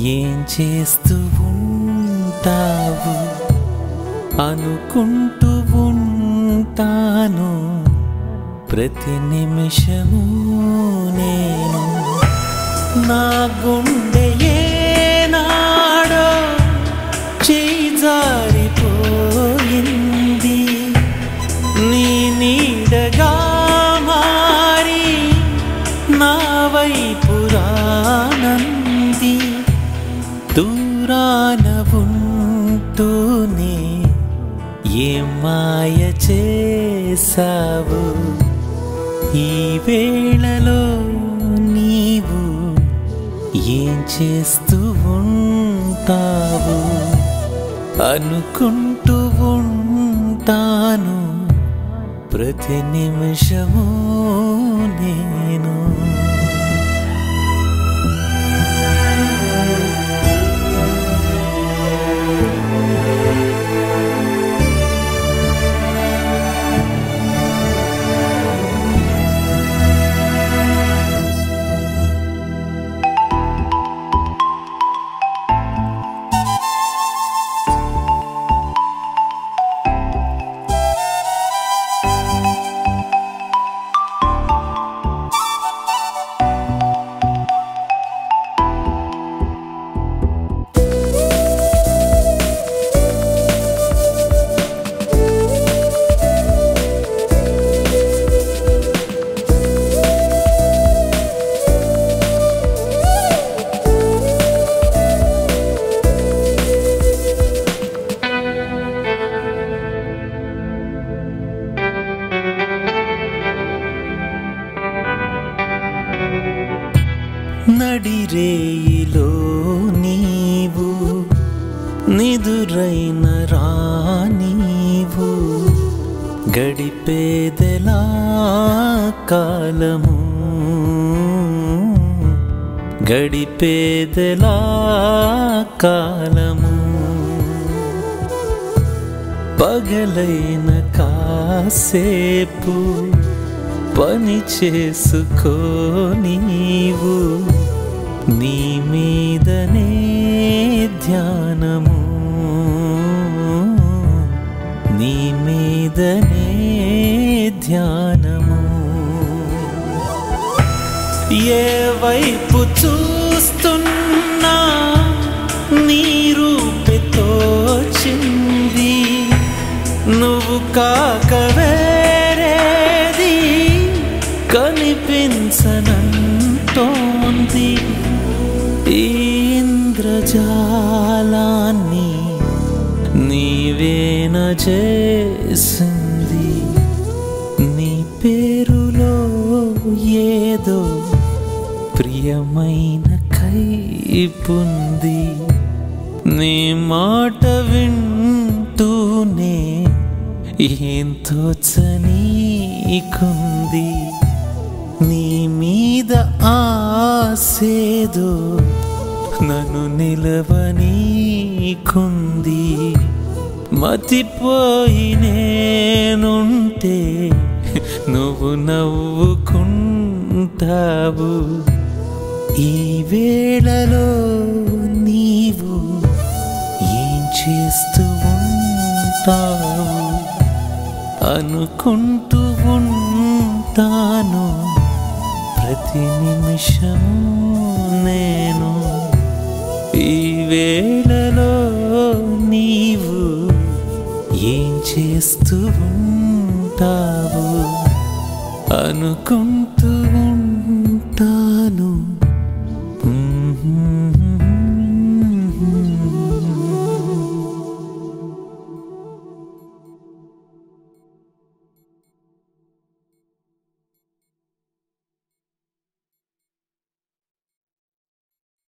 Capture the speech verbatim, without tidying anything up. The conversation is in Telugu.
ఏం చేస్తూ ఉంటావు అనుకుంటూ ఉంటాను ప్రతి నిమిషము నేను. నా గుండె ఏనాడో చేయి జారిపోయింది, నీ నీడగా మారి నా వైపు రానంది. దూరాన ఉంటూనే ఏం మాయ చేసావు, ఈ వేళలో నీవు ఏం చేస్తూ ఉంటావు అనుకుంటూ ఉంటాను ప్రతి నిమిషము నేను. నడిరేయిలో నీవు నిదురైన రానీవు, గడిపేదెలా కాలము గడిపేదెలా కాలము. పగలైన కాసేపు పని చేసుకో నీవు, నీ మీదనే ధ్యానము నీ మీదనే ధ్యానము. ఏ వైపు చూస్తున్నా నీ రూపే తోచింది, నువ్వు కాక వేరేది కనిపించనంటోంది. ఇంద్రజాలాన్ని నీవేన చేసింది, నీ పేరులో ఏదో ప్రియమైన కైపుంది. నీ మాట వింటూనే ఎంతో చనీకుంది, నీ మీద ఆసేదో నన్ను నిలవనీకుంది. మతిపోయి నేనుంటే నువ్వు నవ్వుకుంటావు, ఈ వేళలో నీవు ఏం చేస్తూ ఉంటావు అనుకుంటూ ఉంటాను ప్రతి నిమిషము నేను. ఈ వేళలో నీవు ఏం చేస్తూ ఉంటావు అనుకుంటూ